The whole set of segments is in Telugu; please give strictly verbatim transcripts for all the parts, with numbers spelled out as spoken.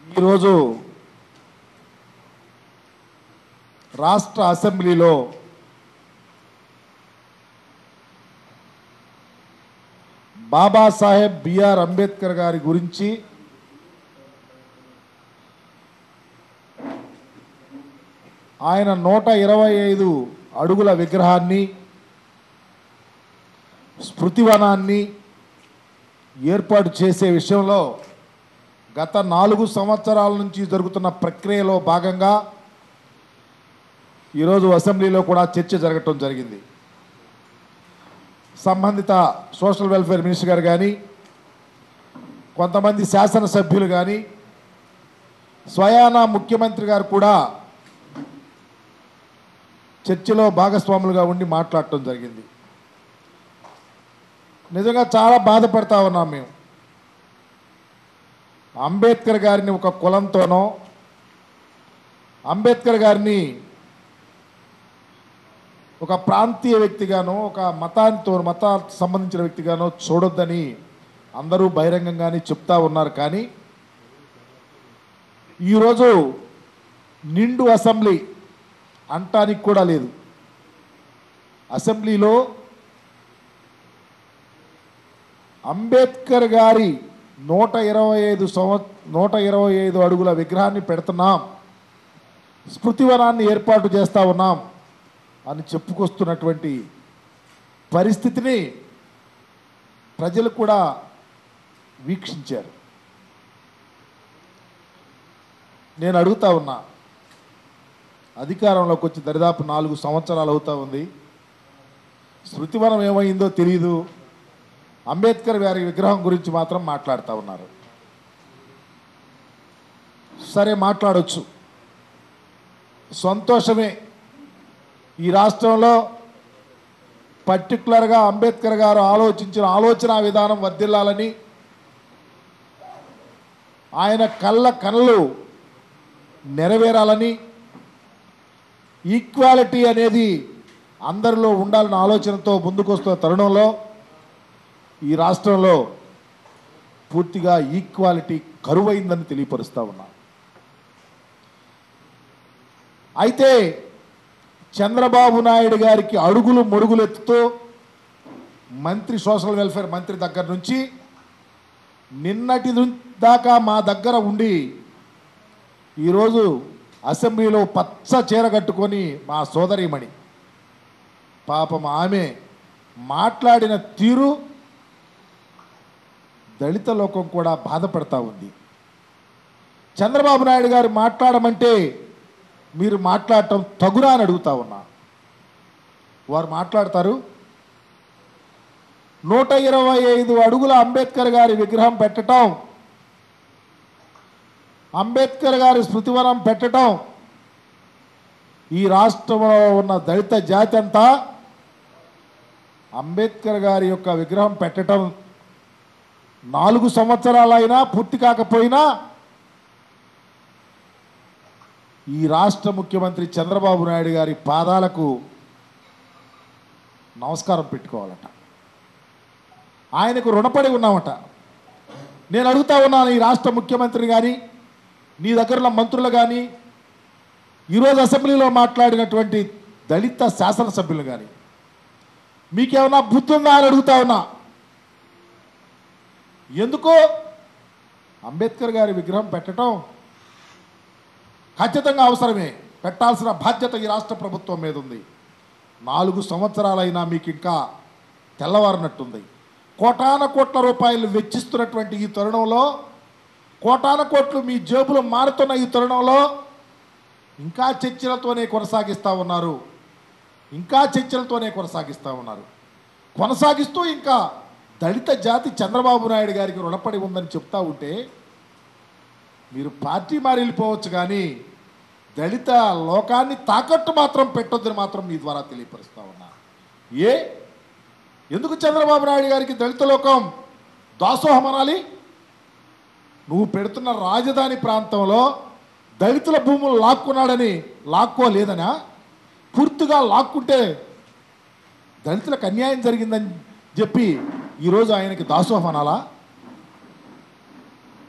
ఈరోజు రాష్ట్ర అసెంబ్లీలో బాబాసాహెబ్ బిఆర్ అంబేద్కర్ గారి గురించి ఆయన నూట ఇరవై ఐదు అడుగుల విగ్రహాన్ని స్మృతివనాన్ని ఏర్పాటు చేసే విషయంలో గత నాలుగు సంవత్సరాల నుంచి జరుగుతున్న ప్రక్రియలో భాగంగా ఈరోజు అసెంబ్లీలో కూడా చర్చ జరగటం జరిగింది. సంబంధిత సోషల్ వెల్ఫేర్ మినిస్టర్ గారు కానీ, కొంతమంది శాసనసభ్యులు కానీ, స్వయానా ముఖ్యమంత్రి గారు కూడా చర్చలో భాగస్వాములుగా ఉండి మాట్లాడటం జరిగింది. నిజంగా చాలా బాధపడతా ఉన్నాం మేము. అంబేద్కర్ గారిని ఒక కులంతోనో, అంబేద్కర్ గారిని ఒక ప్రాంతీయ వ్యక్తిగానో, ఒక మతాంతో మతానికి సంబంధించిన వ్యక్తిగానో చూడొద్దని అందరూ బహిరంగంగానే చెప్తా ఉన్నారు. కానీ ఈరోజు నిండు అసెంబ్లీ అంటానికి కూడా లేదు. అసెంబ్లీలో అంబేద్కర్ గారి నూట ఇరవై ఐదు సంవ నూట ఇరవై ఐదు అడుగుల విగ్రహాన్ని పెడుతున్నాం, స్మృతివనాన్ని ఏర్పాటు చేస్తూ ఉన్నాం అని చెప్పుకొస్తున్నటువంటి పరిస్థితిని ప్రజలు కూడా వీక్షించారు. నేను అడుగుతా ఉన్నా, అధికారంలోకి వచ్చి దరిదాపు నాలుగు సంవత్సరాలు అవుతా ఉంది, స్మృతివనం ఏమైందో తెలియదు, అంబేద్కర్ గారి విగ్రహం గురించి మాత్రం మాట్లాడుతూ ఉన్నారు. సరే, మాట్లాడవచ్చు, సంతోషమే. ఈ రాష్ట్రంలో పర్టికులర్గా అంబేద్కర్ గారు ఆలోచించిన ఆలోచన విధానం వర్ధిల్లాలని, ఆయన కళ్ళ కళ్ళు నెరవేరాలని, ఈక్వాలిటీ అనేది అందరిలో ఉండాలన్న ఆలోచనతో ముందుకొస్తున్న తరుణంలో ఈ రాష్ట్రంలో పూర్తిగా ఈక్వాలిటీ కరువైందని తెలియపరుస్తూ ఉన్నా. అయితే చంద్రబాబు నాయుడు గారికి అడుగులు మడుగులు ఎత్తుతూ మంత్రి, సోషల్ వెల్ఫేర్ మంత్రి దగ్గర నుంచి నిన్నటి దాకా మా దగ్గర ఉండి ఈరోజు అసెంబ్లీలో పచ్చ చీర కట్టుకొని మా సోదరీమణి పాపం ఆమె మాట్లాడిన తీరు దళిత లోకం కూడా బాధపడతా ఉంది. చంద్రబాబు నాయుడు గారు మాట్లాడమంటే మీరు మాట్లాడటం తగునా అని అడుగుతా ఉన్నా. వారు మాట్లాడతారు, నూట ఇరవై ఐదు అడుగుల అంబేద్కర్ గారి విగ్రహం పెట్టడం, అంబేద్కర్ గారి స్మృతివనం పెట్టడం ఈ రాష్ట్రంలో ఉన్న దళిత జాతి అంతా అంబేద్కర్ గారి యొక్క విగ్రహం పెట్టడం నాలుగు సంవత్సరాలైనా పూర్తి కాకపోయినా ఈ రాష్ట్ర ముఖ్యమంత్రి చంద్రబాబు నాయుడు గారి పాదాలకు నమస్కారం పెట్టుకోవాలట, ఆయనకు రుణపడి ఉన్నామట. నేను అడుగుతా ఉన్నాను, ఈ రాష్ట్ర ముఖ్యమంత్రి కానీ, నీ దగ్గర ఉన్న మంత్రులు కానీ, ఈరోజు అసెంబ్లీలో మాట్లాడినటువంటి దళిత శాసనసభ్యులు కానీ, మీకేమన్నా బుద్ధి ఉందా అని అడుగుతా ఉన్నా. ఎందుకో అంబేద్కర్ గారి విగ్రహం పెట్టడం ఖచ్చితంగా అవసరమే, పెట్టాల్సిన బాధ్యత ఈ రాష్ట్ర ప్రభుత్వం మీద ఉంది. నాలుగు సంవత్సరాలైనా మీకు ఇంకా తెల్లవారినట్టుంది. కోటాన కోట్ల రూపాయలు వెచ్చిస్తున్నటువంటి ఈ తరుణంలో, కోటాన కోట్లు మీ జేబులు మారుతున్న ఈ తరుణంలో ఇంకా చర్చలతోనే కొనసాగిస్తూ ఉన్నారు, ఇంకా చర్చలతోనే కొనసాగిస్తూ ఉన్నారు. కొనసాగిస్తూ ఇంకా దళిత జాతి చంద్రబాబు నాయుడు గారికి రుణపడి ఉందని చెప్తా ఉంటే మీరు పార్టీ మారి వెళ్ళిపోవచ్చు, కానీ దళిత లోకాన్ని తాకట్టు మాత్రం పెట్టొద్దని మాత్రం మీ ద్వారా తెలియపరుస్తూ ఉన్నా. ఏ ఎందుకు చంద్రబాబు నాయుడు గారికి దళిత లోకం దాసోహం అనాలి? నువ్వు పెడుతున్న రాజధాని ప్రాంతంలో దళితుల భూములు లాక్కున్నాడని లాక్కోలేదనా? పూర్తిగా లాక్కుంటే దళితులకు అన్యాయం జరిగిందని చెప్పి ఈరోజు ఆయనకి దాసోహం అనాలా?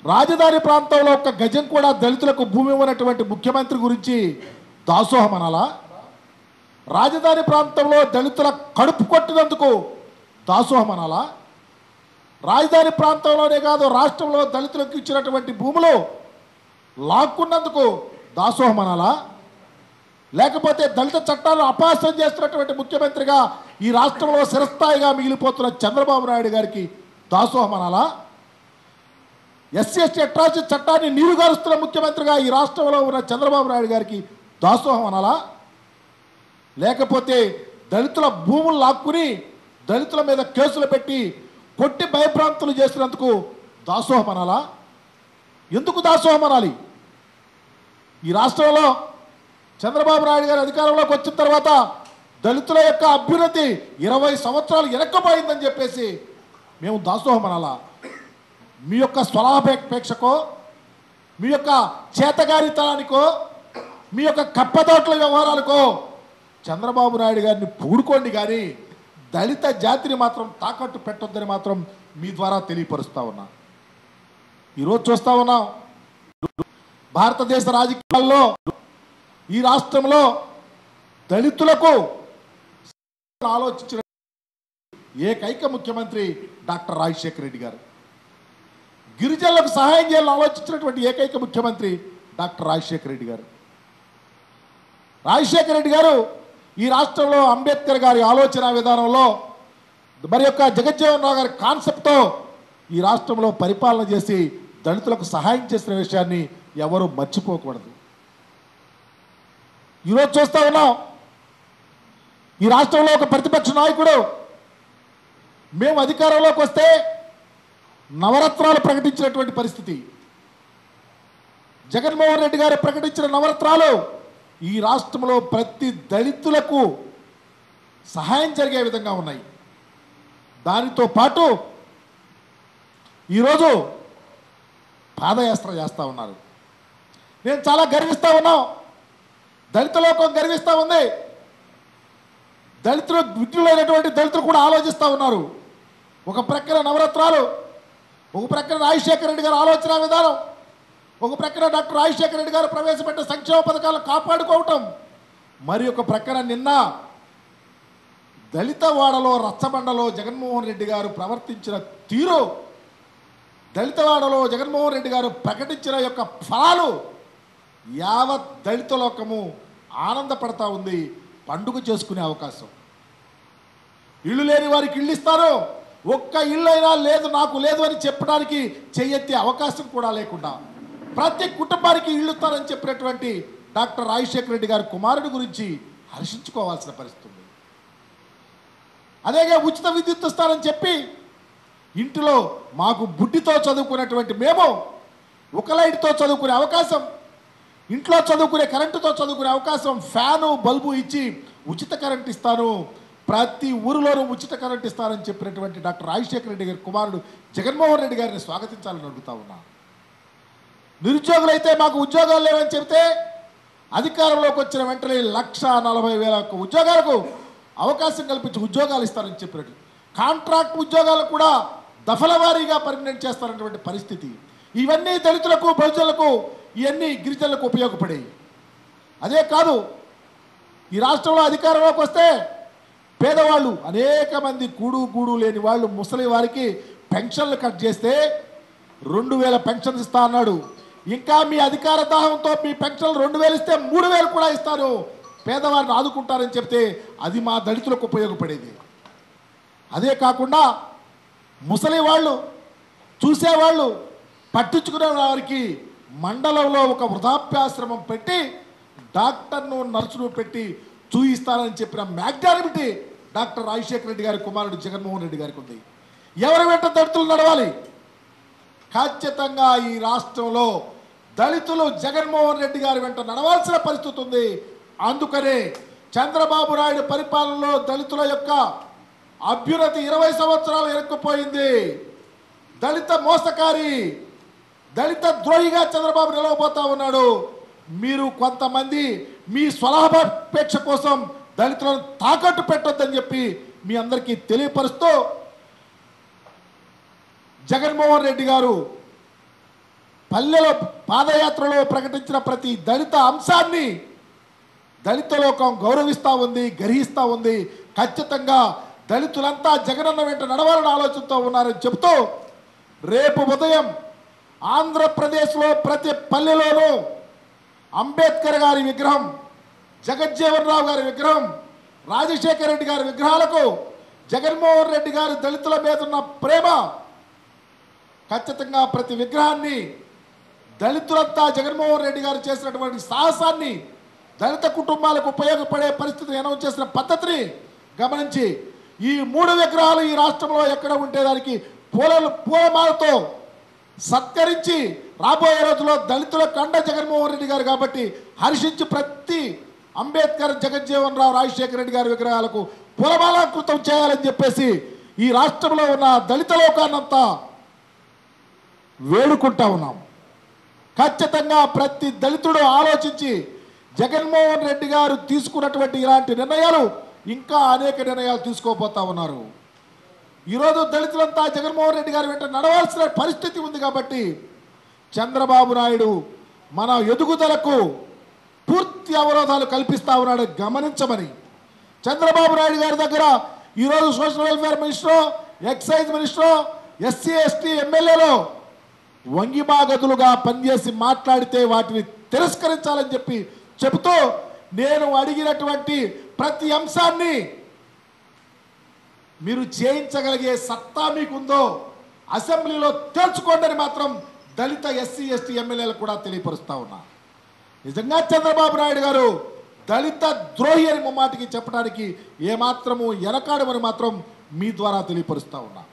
రాజధాని ప్రాంతంలో ఒక్క గజం కూడా దళితులకు భూమి ఇవ్వనటువంటి ముఖ్యమంత్రి గురించి దాసోహం అనాలా? రాజధాని ప్రాంతంలో దళితుల కడుపు కొట్టినందుకు దాసోహం అనాలా? రాజధాని ప్రాంతంలోనే కాదు రాష్ట్రంలో దళితులకు ఇచ్చినటువంటి భూములు లాక్కున్నందుకు దాసోహం అనాలా? లేకపోతే దళిత చట్టాలను అపహాస్యం చేస్తున్నటువంటి ముఖ్యమంత్రిగా ఈ రాష్ట్రంలో చిరస్థాయిగా మిగిలిపోతున్న చంద్రబాబు నాయుడు గారికి దాసోహం అనాలా? ఎస్సీ ఎస్టీ అట్రాసిటీ చట్టాన్ని నీరుగారుస్తున్న ముఖ్యమంత్రిగా ఈ రాష్ట్రంలో ఉన్న చంద్రబాబు నాయుడు గారికి దాసోహం అనాలా? లేకపోతే దళితుల భూములు లాక్కుని దళితుల మీద కేసులు పెట్టి కొట్టి భయభ్రాంతులు చేసినందుకు దాసోహం అనాలా? ఎందుకు దాసోహం అనాలి? ఈ రాష్ట్రంలో చంద్రబాబు నాయుడు గారి అధికారంలోకి వచ్చిన తర్వాత దళితుల యొక్క అభ్యున్నతి ఇరవై సంవత్సరాలు వెనక్కపోయిందని చెప్పేసి మేము దాసోహం అనాలా? మీ యొక్క స్వలాభాపేక్షకో మీ యొక్క చేతగారితనానికో మీ యొక్క కప్పతోట్ల వ్యవహారాలకో చంద్రబాబు నాయుడు గారిని పూడుకోండి, కానీ దళిత జాతిని మాత్రం తాకట్టు పెట్టొద్దని మాత్రం మీ ద్వారా తెలియపరుస్తా ఉన్నా. ఈరోజు చూస్తా ఉన్నాం భారతదేశ రాజకీయాల్లో ఈ రాష్ట్రంలో దళితులకు ఆలోచించిన ఏకైక ముఖ్యమంత్రి డాక్టర్ రాజశేఖర రెడ్డి గారు. గిరిజనులకు సహాయం చేయాలని ఆలోచించినటువంటి ఏకైక ముఖ్యమంత్రి డాక్టర్ రాజశేఖర రెడ్డి గారు. రాజశేఖర రెడ్డి గారు ఈ రాష్ట్రంలో అంబేద్కర్ గారి ఆలోచన విధానంలో మరి యొక్క జగజ్జీవన్ రావు గారి కాన్సెప్ట్తో ఈ రాష్ట్రంలో పరిపాలన చేసి దళితులకు సహాయం చేసిన విషయాన్ని ఎవరు మర్చిపోకూడదు. ఈరోజు చూస్తా ఉన్నాం ఈ రాష్ట్రంలో ఒక ప్రతిపక్ష నాయకుడు మేము అధికారంలోకి వస్తే నవరత్నాలు ప్రకటించినటువంటి పరిస్థితి. జగన్మోహన్ రెడ్డి గారు ప్రకటించిన నవరత్నాలు ఈ రాష్ట్రంలో ప్రతి దళితులకు సహాయం జరిగే విధంగా ఉన్నాయి. దానితో పాటు ఈరోజు పాదయాత్ర చేస్తూ ఉన్నారు. నేను చాలా గర్విస్తూ ఉన్నాం, దళిత లోకం గర్విస్తూ ఉంది. దళితులు విజ్ఞులైనటువంటి దళితులు కూడా ఆలోచిస్తూ ఉన్నారు. ఒక ప్రక్కన నవరత్నాలు, ఒక ప్రక్కన రాజశేఖర రెడ్డి గారు ఆలోచన విధానం, ఒక ప్రక్కన డాక్టర్ రాజశేఖర రెడ్డి గారు ప్రవేశపెట్టిన సంక్షేమ పథకాలను కాపాడుకోవటం, మరి ఒక ప్రక్కన నిన్న దళిత వాడలో రచ్చబండలో జగన్మోహన్ రెడ్డి గారు ప్రవర్తించిన తీరు, దళిత వాడలో జగన్మోహన్ రెడ్డి గారు ప్రకటించిన యొక్క ఫలాలు యావత్ దళిత లోకము ఆనందపడతా ఉంది. పండుగ చేసుకునే అవకాశం. ఇల్లు లేని వారికి ఇల్లు ఇస్తారు, ఒక్క ఇల్లు అయినా లేదు నాకు లేదు అని చెప్పడానికి చెయ్యెత్తే అవకాశం కూడా లేకుండా ప్రతి కుటుంబానికి ఇల్లు ఇస్తారని చెప్పినటువంటి డాక్టర్ రాజశేఖర రెడ్డి గారి కుమారుడి గురించి హర్షించుకోవాల్సిన పరిస్థితి ఉంది. అదేగా ఉచిత విద్యుత్ ఇస్తారని చెప్పి ఇంటిలో మాకు బుడ్డితో చదువుకునేటువంటి మేము ఒక లైట్తో చదువుకునే అవకాశం, ఇంట్లో చదువుకునే కరెంటుతో చదువుకునే అవకాశం, ఫ్యాను బల్బు ఇచ్చి ఉచిత కరెంట్ ఇస్తాను, ప్రతి ఊరిలోనూ ఉచిత కరెంట్ ఇస్తారని చెప్పినటువంటి డాక్టర్ రాజశేఖర రెడ్డి గారి కుమారుడు జగన్మోహన్ రెడ్డి గారిని స్వాగతించాలని అడుగుతా ఉన్నా. నిరుద్యోగులైతే మాకు ఉద్యోగాలు లేవని చెబితే అధికారంలోకి వచ్చిన వెంటనే లక్ష నలభై వేల ఉద్యోగాలకు అవకాశం కల్పించి ఉద్యోగాలు ఇస్తారని చెప్పినట్టు, కాంట్రాక్ట్ ఉద్యోగాలు కూడా దఫల వారీగా పర్మనెంట్ చేస్తారన్నటువంటి పరిస్థితి. ఇవన్నీ దళితులకు బహుజనులకు ఇవన్నీ గిరిజనులకు ఉపయోగపడేవి. అదే కాదు ఈ రాష్ట్రంలో అధికారంలోకి వస్తే పేదవాళ్ళు అనేక మంది కూడు గూడు లేని వాళ్ళు ముసలి వారికి పెన్షన్లు కట్ చేస్తే రెండు వేల పెన్షన్స్ ఇస్తా అన్నాడు. ఇంకా మీ అధికార దాహంతో మీ పెన్షన్లు రెండు వేలు ఇస్తే మూడు వేలు కూడా ఇస్తారు, పేదవారిని ఆదుకుంటారని చెప్తే అది మా దళితులకు ఉపయోగపడేది. అదే కాకుండా ముసలి వాళ్ళు చూసేవాళ్ళు పట్టించుకునే వారికి మండలంలో ఒక వృద్ధాప్యాశ్రమం పెట్టి డాక్టర్ను నర్సును పెట్టి చూయిస్తారని చెప్పిన మ్యాగ్నానిమిటీ డాక్టర్ రాజశేఖర రెడ్డి గారి కుమారుడు జగన్మోహన్ రెడ్డి గారికి ఉంది. ఎవరి వెంట దళితులు నడవాలి? ఖచ్చితంగా ఈ రాష్ట్రంలో దళితులు జగన్మోహన్ రెడ్డి గారి వెంట నడవాల్సిన పరిస్థితి ఉంది. అందుకనే చంద్రబాబు నాయుడు పరిపాలనలో దళితుల యొక్క అభ్యున్నతి ఇరవై సంవత్సరాలు ఎరుక్కుపోయింది. దళిత మోసకారి, దళిత ద్రోహిగా చంద్రబాబు నిలవబోతా ఉన్నాడు. మీరు కొంతమంది మీ స్వలాభాపేక్ష కోసం దళితులను తాకట్టు పెట్టొద్దని చెప్పి మీ అందరికీ తెలియపరుస్తూ జగన్మోహన్ రెడ్డి గారు పల్లెలో పాదయాత్రలో ప్రకటించిన ప్రతి దళిత అంశాన్ని దళిత లోకం గౌరవిస్తూ ఉంది, గర్హిస్తూ ఉంది. ఖచ్చితంగా దళితులంతా జగనన్న వెంట నడవాలని ఆలోచనతో ఉన్నారని చెబుతూ రేపు ఉదయం ఆంధ్రప్రదేశ్లో ప్రతి పల్లెలోనూ అంబేద్కర్ గారి విగ్రహం, జగజ్జీవన్ రావు గారి విగ్రహం, రాజశేఖర రెడ్డి గారి విగ్రహాలకు జగన్మోహన్ రెడ్డి గారి దళితుల మీద ఉన్న ప్రేమ, ఖచ్చితంగా ప్రతి విగ్రహాన్ని దళితులంతా జగన్మోహన్ రెడ్డి గారు చేసినటువంటి సాహసాన్ని, దళిత కుటుంబాలకు ఉపయోగపడే పరిస్థితిని అనౌన్స్ చేసిన పద్ధతిని గమనించి ఈ మూడు విగ్రహాలు ఈ రాష్ట్రంలో ఎక్కడ ఉంటే దానికి పూల పూలమాలతో సత్కరించి రాబోయే రోజుల్లో దళితుల కండ జగన్మోహన్ రెడ్డి గారు కాబట్టి హర్షించి ప్రతి అంబేద్కర్, జగజ్జీవన్ రావు, రాజశేఖర రెడ్డి గారి విగ్రహాలకు పూలమాలంకృతం చేయాలని చెప్పేసి ఈ రాష్ట్రంలో ఉన్న దళిత లోకాన్నంతా వేడుకుంటా ఉన్నాం. ఖచ్చితంగా ప్రతి దళితుడు ఆలోచించి జగన్మోహన్ రెడ్డి గారు తీసుకున్నటువంటి ఇలాంటి నిర్ణయాలు ఇంకా అనేక నిర్ణయాలు తీసుకోబోతా ఉన్నారు. ఈరోజు దళితులంతా జగన్మోహన్ రెడ్డి గారి వెంట నడవాల్సిన పరిస్థితి ఉంది కాబట్టి చంద్రబాబు నాయుడు మన ఎదుగుదలకు పూర్తి అవరోధాలు కల్పిస్తా ఉన్నాడు గమనించమని చంద్రబాబు నాయుడు గారి దగ్గర ఈరోజు social welfare minister, excise minister, SC ST ఎమ్మెల్యేలో వంగిమాగదులుగా పనిచేసి మాట్లాడితే వాటిని తిరస్కరించాలని చెప్పి చెబుతూ నేను అడిగినటువంటి ప్రతి అంశాన్ని మీరు చేయించగలిగే సత్తా మీకుందో అసెంబ్లీలో తేల్చుకోండి మాత్రం దళిత ఎస్సీ ఎస్టీ ఎమ్మెల్యేలు కూడా తెలియపరుస్తా ఉన్నా. నిజంగా చంద్రబాబు నాయుడు గారు దళిత ద్రోహి అని ముమ్మాటికి చెప్పడానికి ఏమాత్రము వెనకాడమని మాత్రం మీ ద్వారా తెలియపరుస్తా ఉన్నా.